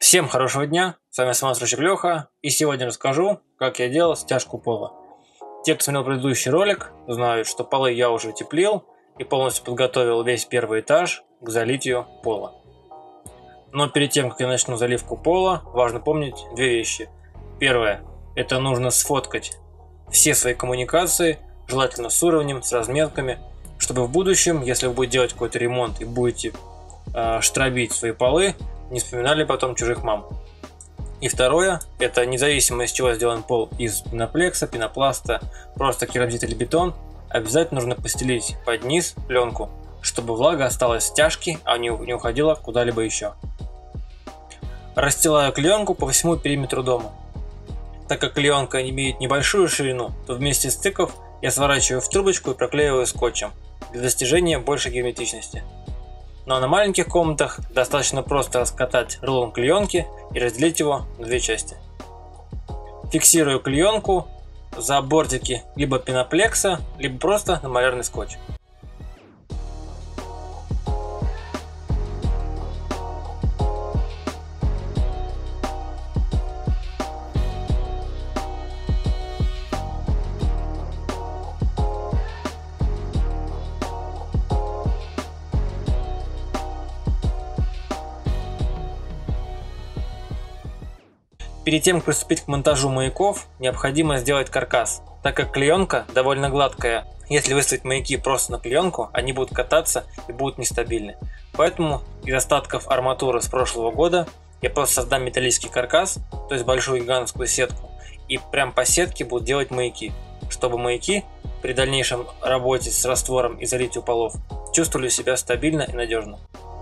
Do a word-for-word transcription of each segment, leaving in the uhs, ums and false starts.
Всем хорошего дня, с вами самостройщик Леха, и сегодня расскажу, как я делал стяжку пола. Те, кто смотрел предыдущий ролик, знают, что полы я уже утеплил и полностью подготовил весь первый этаж к залитию пола. Но перед тем, как я начну заливку пола, важно помнить две вещи. Первое, это нужно сфоткать все свои коммуникации, желательно с уровнем, с разметками, чтобы в будущем, если вы будете делать какой-то ремонт и будете э, штробить свои полы, не вспоминали потом чужих мам. И второе, это независимо из чего сделан пол, из пеноплекса, пенопласта, просто керамзит или бетон, обязательно нужно постелить под низ пленку, чтобы влага осталась в стяжке, а не уходила куда-либо еще. Расстилаю клеенку по всему периметру дома. Так как клеенка имеет небольшую ширину, то вместе стыков я сворачиваю в трубочку и проклеиваю скотчем для достижения большей герметичности. Ну а на маленьких комнатах достаточно просто раскатать рулон клеенки и разделить его на две части. Фиксирую клеенку за бортики либо пеноплекса, либо просто на малярный скотч. Перед тем, как приступить к монтажу маяков, необходимо сделать каркас, так как клеенка довольно гладкая. Если выставить маяки просто на клеенку, они будут кататься и будут нестабильны. Поэтому из остатков арматуры с прошлого года я просто создам металлический каркас, то есть большую гигантскую сетку, и прям по сетке буду делать маяки, чтобы маяки при дальнейшем работе с раствором и залитию полов чувствовали себя стабильно и надежно.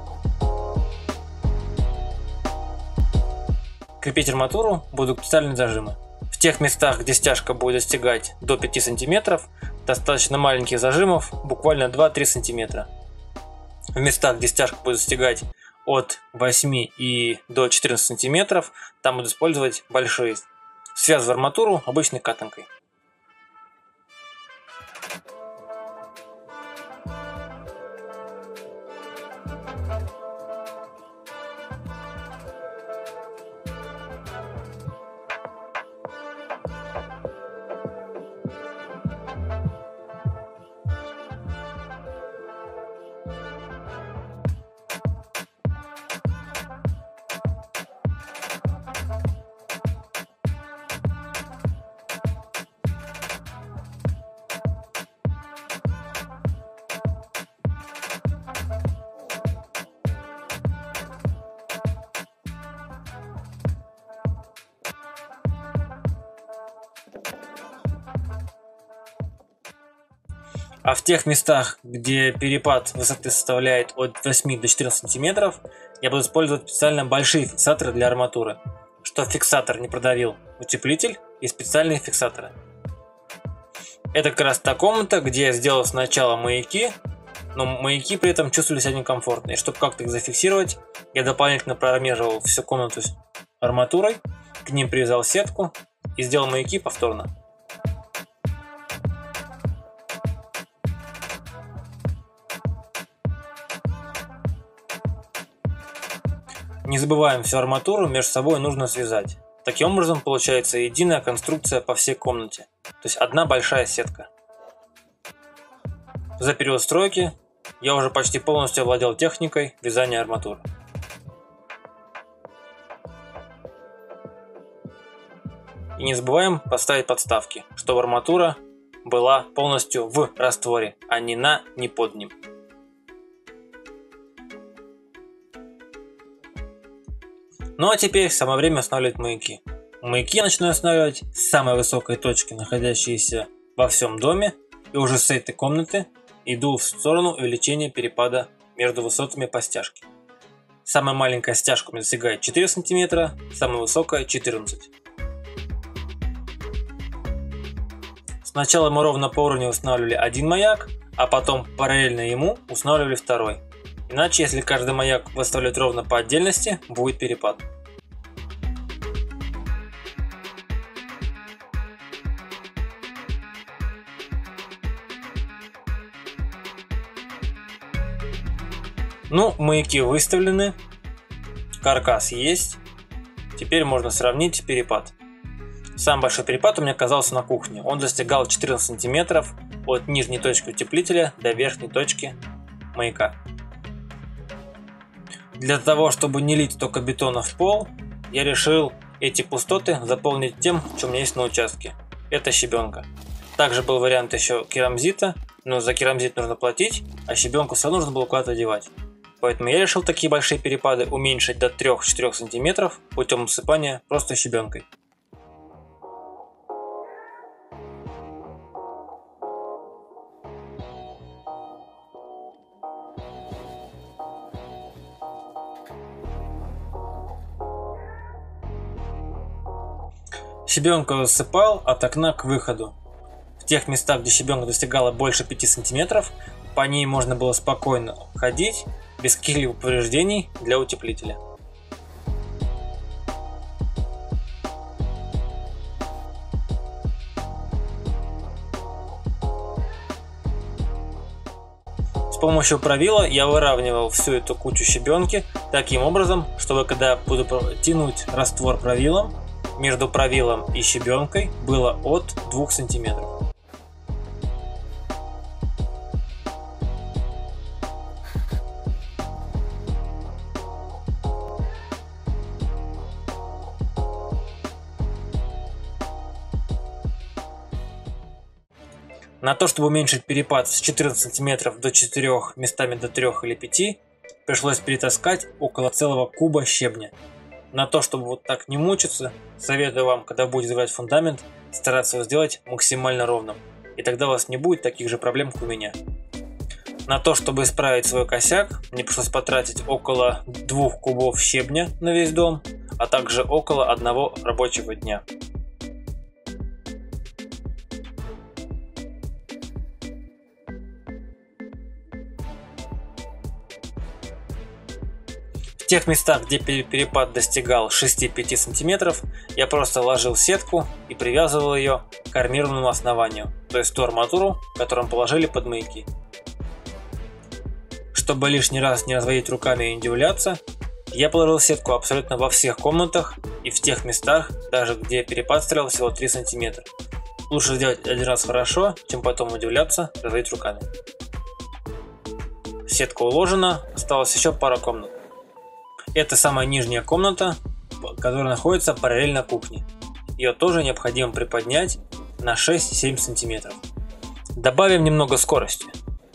Крепить арматуру буду специальные зажимы. В тех местах, где стяжка будет достигать до пяти сантиметров, достаточно маленьких зажимов, буквально два-три сантиметра. В местах, где стяжка будет достигать от восьми и до четырнадцати сантиметров, там буду использовать большие. Связываю арматуру обычной катанкой. А в тех местах, где перепад высоты составляет от восьми до четырнадцати сантиметров, я буду использовать специально большие фиксаторы для арматуры. Чтобы фиксатор не продавил утеплитель, и специальные фиксаторы. Это как раз та комната, где я сделал сначала маяки, но маяки при этом чувствовали себя некомфортно. И чтобы как-то их зафиксировать, я дополнительно проармировал всю комнату арматурой, к ним привязал сетку и сделал маяки повторно. Не забываем, всю арматуру между собой нужно связать. Таким образом получается единая конструкция по всей комнате. То есть одна большая сетка. За период стройки я уже почти полностью овладел техникой вязания арматуры. И не забываем поставить подставки, чтобы арматура была полностью в растворе, а не на, не под ним. Ну а теперь самое время устанавливать маяки. Маяки я начинаю устанавливать с самой высокой точки, находящейся во всем доме, и уже с этой комнаты иду в сторону увеличения перепада между высотами по стяжке. Самая маленькая стяжка у меня достигает четыре сантиметра, самая высокая четырнадцать. Сначала мы ровно по уровню устанавливали один маяк, а потом параллельно ему устанавливали второй. Иначе, если каждый маяк выставлять ровно по отдельности, будет перепад. Ну, маяки выставлены, каркас есть. Теперь можно сравнить перепад. Самый большой перепад у меня оказался на кухне. Он достигал четырнадцать сантиметров от нижней точки утеплителя до верхней точки маяка. Для того, чтобы не лить только бетона в пол, я решил эти пустоты заполнить тем, что у меня есть на участке. Это щебенка. Также был вариант еще керамзита, но за керамзит нужно платить, а щебенку все равно нужно было куда-то девать. Поэтому я решил такие большие перепады уменьшить до трёх-четырёх сантиметров путем усыпания просто щебенкой. Щебенку засыпал от окна к выходу. В тех местах, где щебенка достигала больше пяти сантиметров, по ней можно было спокойно ходить, без каких-либо повреждений для утеплителя. С помощью правила я выравнивал всю эту кучу щебенки таким образом, чтобы когда буду тянуть раствор правилом, между правилом и щебенкой было от двух сантиметров. На то, чтобы уменьшить перепад с четырнадцати сантиметров до четырёх, местами до трёх или пяти, пришлось перетаскать около целого куба щебня. На то, чтобы вот так не мучиться, советую вам, когда будете заливать фундамент, стараться его сделать максимально ровным. И тогда у вас не будет таких же проблем, как у меня. На то, чтобы исправить свой косяк, мне пришлось потратить около двух кубов щебня на весь дом, а также около одного рабочего дня. В тех местах, где перепад достигал шести-пяти сантиметров, я просто ложил сетку и привязывал ее к армированному основанию, то есть ту арматуру, которую положили под маяки. Чтобы лишний раз не разводить руками и не удивляться, я положил сетку абсолютно во всех комнатах и в тех местах, даже где перепад составлял всего три сантиметра. Лучше сделать один раз хорошо, чем потом удивляться и разводить руками. Сетка уложена, осталось еще пара комнат. Это самая нижняя комната, которая находится параллельно кухне. Ее тоже необходимо приподнять на шесть-семь сантиметров. Добавим немного скорости.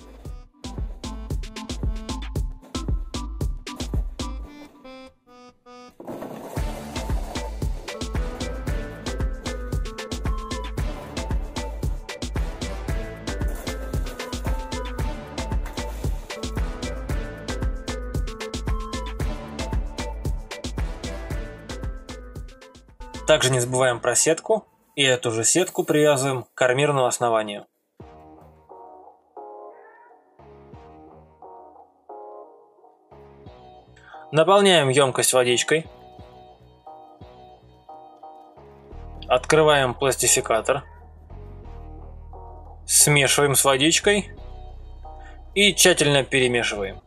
Также не забываем про сетку, и эту же сетку привязываем к армированному основанию. Наполняем емкость водичкой. Открываем пластификатор. Смешиваем с водичкой и тщательно перемешиваем.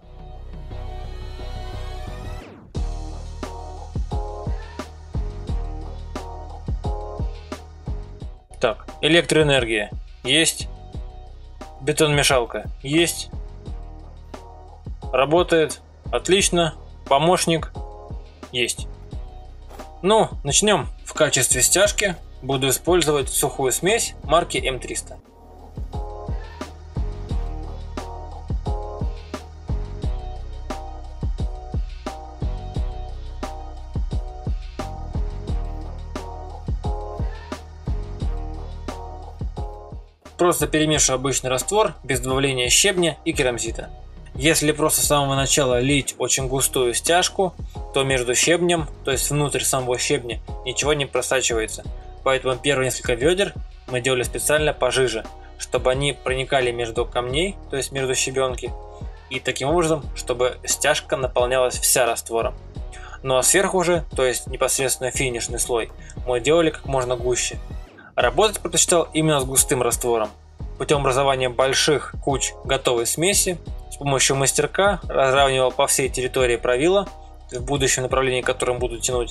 Так, электроэнергия есть, бетономешалка есть, работает, отлично, помощник есть. Ну, начнем. В качестве стяжки буду использовать сухую смесь марки эм триста. Просто перемешиваю обычный раствор без добавления щебня и керамзита. Если просто с самого начала лить очень густую стяжку, то между щебнем, то есть внутрь самого щебня, ничего не просачивается. Поэтому первые несколько ведер мы делали специально пожиже, чтобы они проникали между камней, то есть между щебенки, и таким образом, чтобы стяжка наполнялась вся раствором. Ну а сверху уже, то есть непосредственно финишный слой, мы делали как можно гуще. Работать предпочитал именно с густым раствором. Путем образования больших куч готовой смеси с помощью мастерка разравнивал по всей территории правила, в будущем направлении, которым буду тянуть,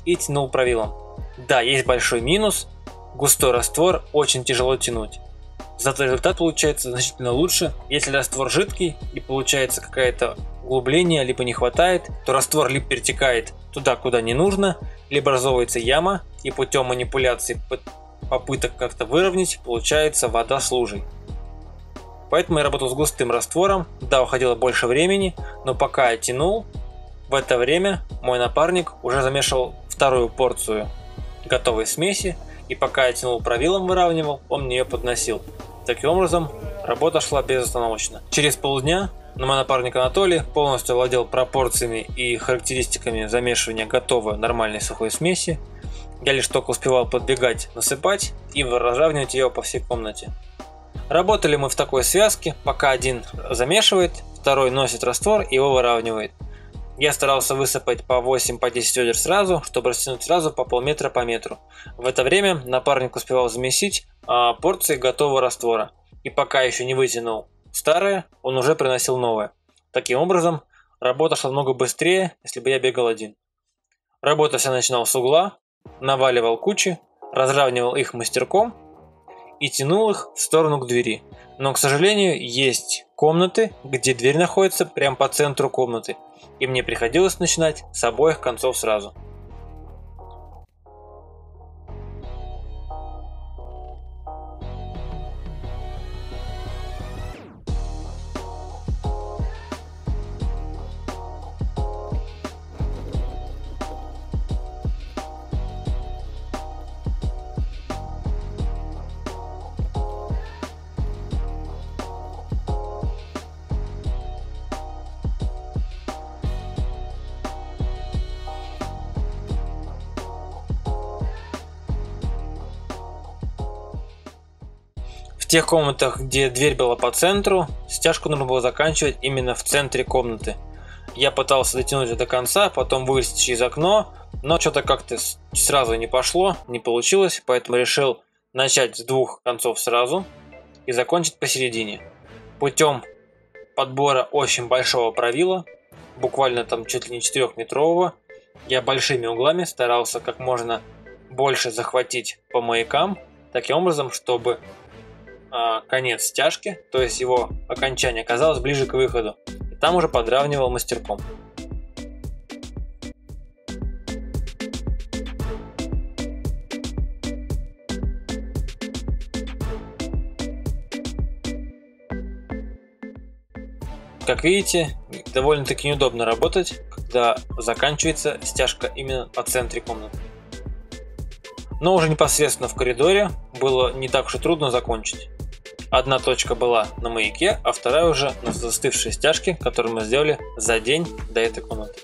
и тянул правилом. Да, есть большой минус, густой раствор очень тяжело тянуть. Зато результат получается значительно лучше. Если раствор жидкий и получается какое-то углубление, либо не хватает, то раствор либо перетекает туда, куда не нужно, либо образовывается яма, и путем манипуляций, попыток как-то выровнять, получается вода с лужей. Поэтому я работал с густым раствором. Да, уходило больше времени, но пока я тянул, в это время мой напарник уже замешивал вторую порцию готовой смеси, и пока я тянул правилом, выравнивал, он мне ее подносил. Таким образом, работа шла безостановочно. Через полдня мой напарник Анатолий полностью владел пропорциями и характеристиками замешивания готовой нормальной сухой смеси. Я лишь только успевал подбегать, насыпать и разравнивать ее по всей комнате. Работали мы в такой связке, пока один замешивает, второй носит раствор и его выравнивает. Я старался высыпать по восемь-десять ведер сразу, чтобы растянуть сразу по полметра по метру. В это время напарник успевал замесить а, порции готового раствора. И пока еще не вытянул старое, он уже приносил новое. Таким образом, работа шла много быстрее, если бы я бегал один. Работа вся начинала с угла, наваливал кучи, разравнивал их мастерком и тянул их в сторону к двери. Но, к сожалению, есть комнаты, где дверь находится прямо по центру комнаты, и мне приходилось начинать с обоих концов сразу. В тех комнатах, где дверь была по центру, стяжку нужно было заканчивать именно в центре комнаты. Я пытался дотянуть до конца, потом вылезть через окно, но что-то как-то сразу не пошло, не получилось, поэтому решил начать с двух концов сразу и закончить посередине. Путем подбора очень большого правила, буквально там чуть ли не четырехметрового, я большими углами старался как можно больше захватить по маякам, таким образом, чтобы конец стяжки, то есть его окончание, оказалось ближе к выходу, и там уже подравнивал мастерком. Как видите, довольно-таки неудобно работать, когда заканчивается стяжка именно по центре комнаты. Но уже непосредственно в коридоре было не так уж и трудно закончить. Одна точка была на маяке, а вторая уже на застывшей стяжке, которую мы сделали за день до этой комнаты.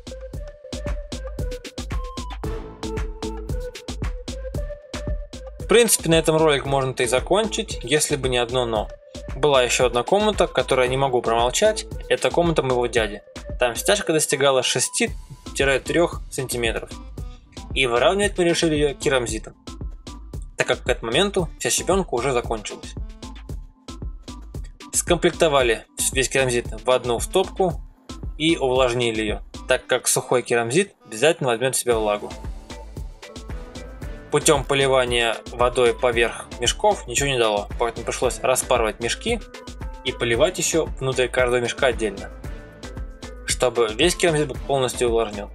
В принципе, на этом ролик можно-то и закончить, если бы не одно но. Была еще одна комната, которую я не могу промолчать, это комната моего дяди. Там стяжка достигала шести-трёх сантиметров. И выравнивать мы решили ее керамзитом, так как к этому моменту вся щебенка уже закончилась. Скомплектовали весь керамзит в одну стопку и увлажнили ее, так как сухой керамзит обязательно возьмет в себя влагу. Путем поливания водой поверх мешков ничего не дало, поэтому пришлось распарывать мешки и поливать еще внутрь каждого мешка отдельно, чтобы весь керамзит был полностью увлажнен.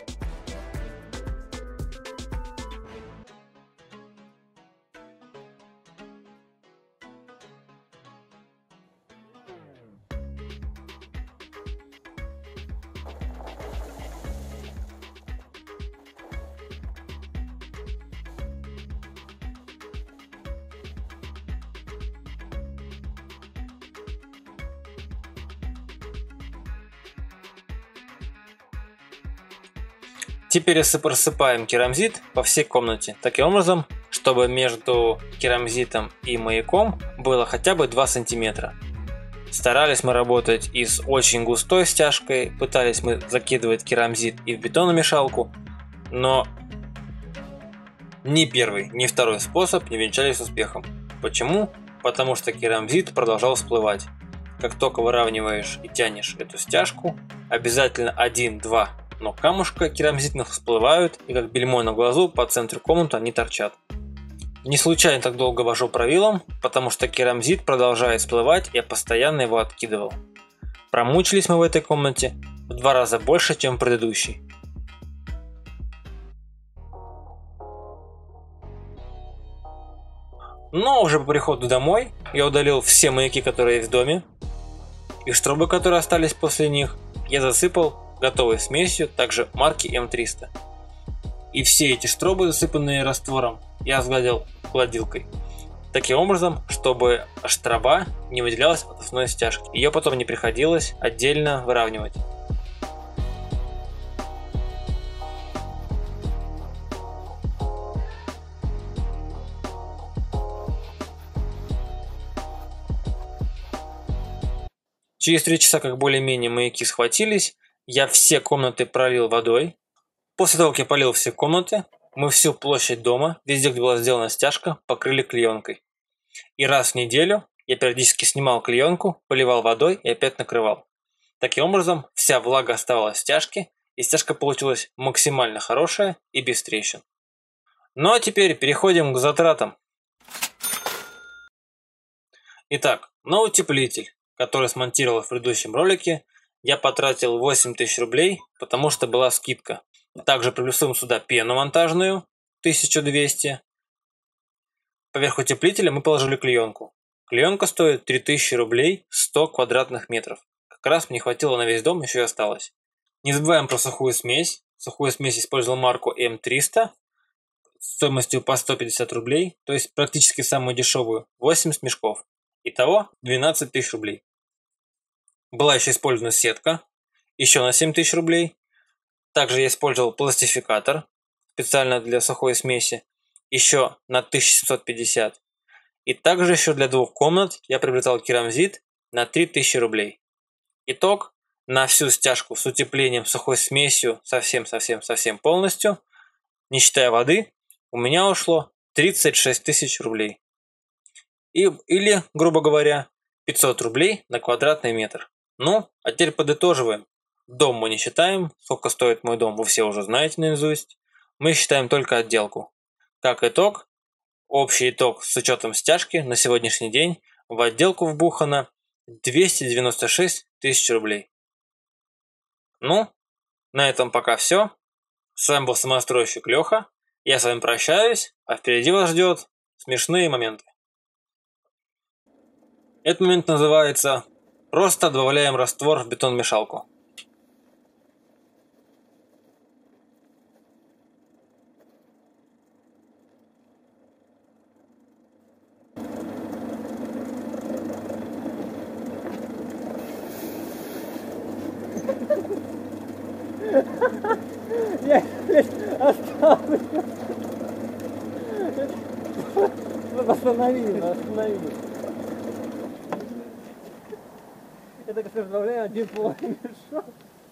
Теперь рассыпаем керамзит по всей комнате, таким образом, чтобы между керамзитом и маяком было хотя бы два сантиметра. Старались мы работать и с очень густой стяжкой, пытались мы закидывать керамзит и в бетономешалку, но ни первый, ни второй способ не венчались успехом. Почему? Потому что керамзит продолжал всплывать. Как только выравниваешь и тянешь эту стяжку, обязательно один-два но камушка керамзитных всплывают, и как бельмо на глазу по центру комнаты они торчат. Не случайно так долго вожу правилом, потому что керамзит продолжает всплывать, и я постоянно его откидывал. Промучились мы в этой комнате в два раза больше, чем в предыдущей. Но уже по приходу домой я удалил все маяки, которые есть в доме, и штробы, которые остались после них, я засыпал готовой смесью, также марки эм триста. И все эти штробы, засыпанные раствором, я сгладил гладилкой. Таким образом, чтобы штроба не выделялась от основной стяжки. Ее потом не приходилось отдельно выравнивать. Через три часа, как более-менее маяки схватились, я все комнаты пролил водой. После того, как я полил все комнаты, мы всю площадь дома, везде, где была сделана стяжка, покрыли клеенкой. И раз в неделю я периодически снимал клеенку, поливал водой и опять накрывал. Таким образом, вся влага оставалась в стяжке, и стяжка получилась максимально хорошая и без трещин. Ну а теперь переходим к затратам. Итак, на утеплитель, который смонтировал в предыдущем ролике, я потратил восемь тысяч рублей, потому что была скидка. Также приплюсуем сюда пену монтажную, тысячу двести. Поверх утеплителя мы положили клеенку. Клеенка стоит три тысячи рублей, сто квадратных метров. Как раз мне хватило на весь дом, еще и осталось. Не забываем про сухую смесь. Сухую смесь использовал марку эм триста стоимостью по сто пятьдесят рублей, то есть практически самую дешевую, восемьдесят мешков. Итого двенадцать тысяч рублей. Была еще использована сетка, еще на семь тысяч рублей. Также я использовал пластификатор, специально для сухой смеси, еще на тысячу семьсот пятьдесят. И также еще для двух комнат я приобретал керамзит на три тысячи рублей. Итог на всю стяжку с утеплением, сухой смесью, совсем-совсем-совсем полностью, не считая воды, у меня ушло тридцать шесть тысяч рублей. И, или, грубо говоря, пятьсот рублей на квадратный метр. Ну, а теперь подытоживаем. Дом мы не считаем, сколько стоит мой дом, вы все уже знаете наизусть. Мы считаем только отделку. Как итог, общий итог с учетом стяжки на сегодняшний день в отделку вбухано двести девяносто шесть тысяч рублей. Ну, на этом пока все. С вами был самостройщик Леха. Я с вами прощаюсь, а впереди вас ждет смешные моменты. Этот момент называется «Просто добавляем раствор в бетономешалку». Я остался. Останови, останови. Это как разбавляем один полный мешок.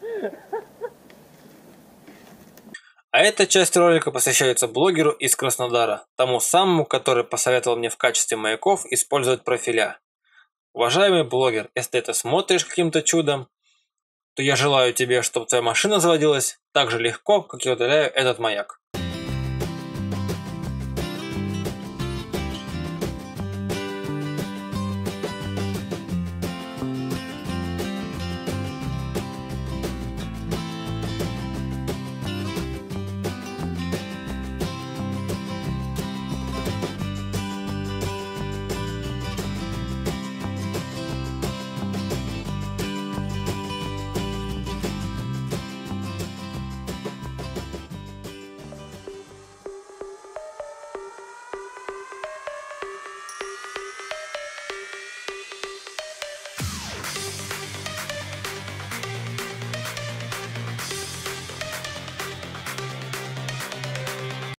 А эта часть ролика посвящается блогеру из Краснодара, тому самому, который посоветовал мне в качестве маяков использовать профиля. Уважаемый блогер, если ты это смотришь каким-то чудом, то я желаю тебе, чтобы твоя машина заводилась так же легко, как я удаляю этот маяк.